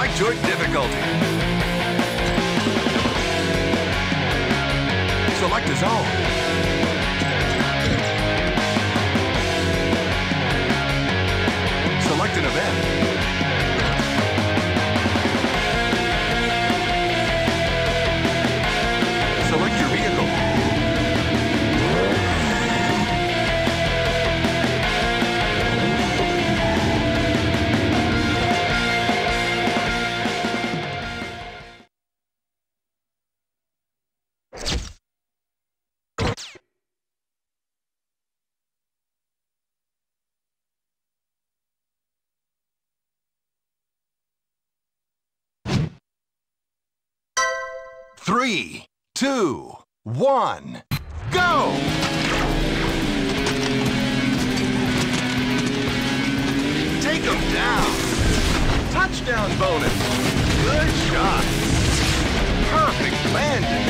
enjoy difficulty. Select a zone. Select an event. Select your vehicle. Three, two, one, go! Take them down. Touchdown bonus. Good shot. Perfect landing.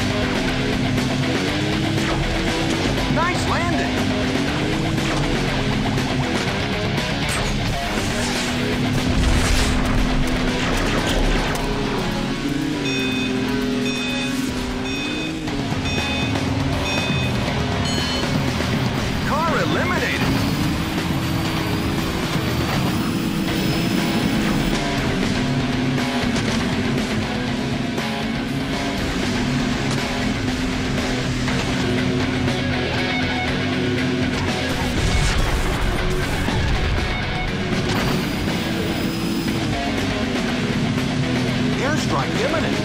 Nice landing. Eliminated. Airstrike imminent.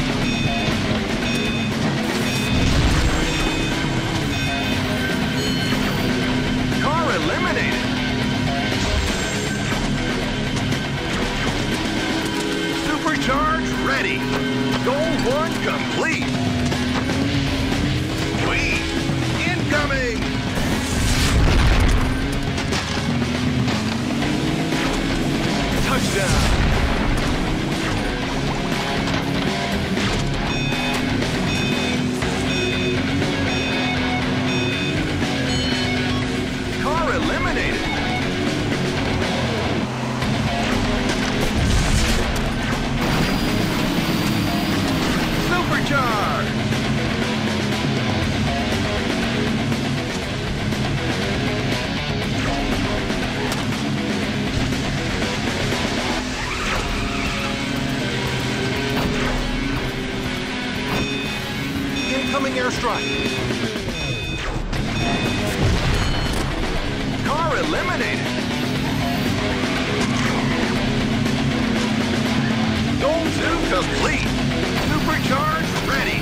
Eliminated. Supercharge ready. Goal 1 complete. Whee! Incoming! Touchdown! Eliminated. Supercharge. Incoming airstrike. Car eliminated. Goal 2 complete. Supercharge ready.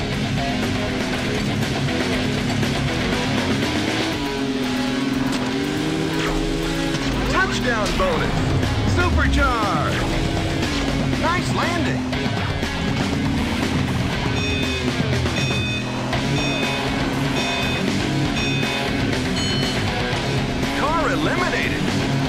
Touchdown bonus. Supercharge. Nice landing. Eliminated.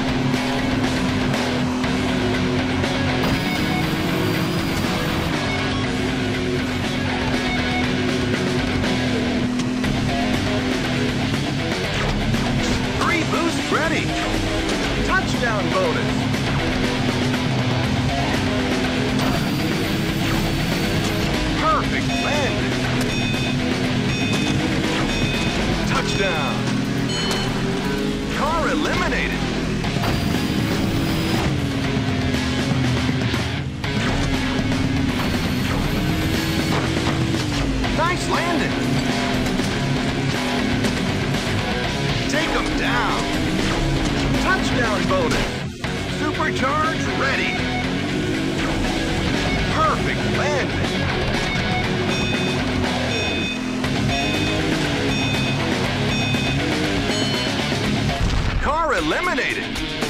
Three boosts ready. Touchdown bonus. Perfect landing. Touchdown. Car eliminated. Nice landing. Take them down. Touchdown bonus. Supercharge ready. Perfect landing. Car eliminated.